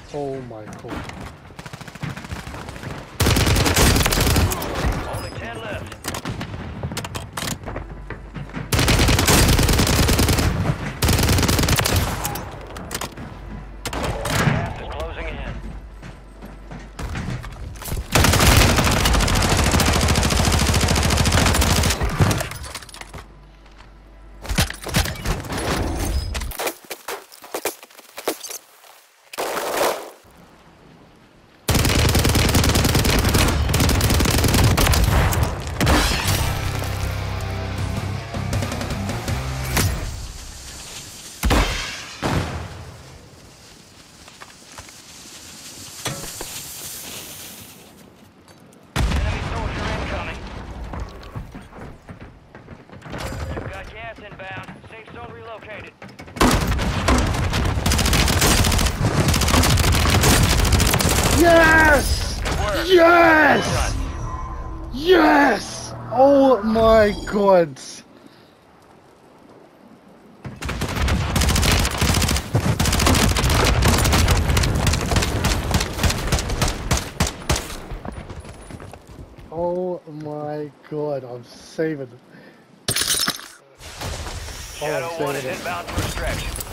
Oh my god. Only 10 left. Gas is closing in. Enemy soldier incoming. You've got gas inbound. Safe zone relocated. Yes! Good work. Yes! Yes! Oh my god! Oh my god, I'm saving it. Shadow Oh, I'm 1 is saving it. inbound for extraction.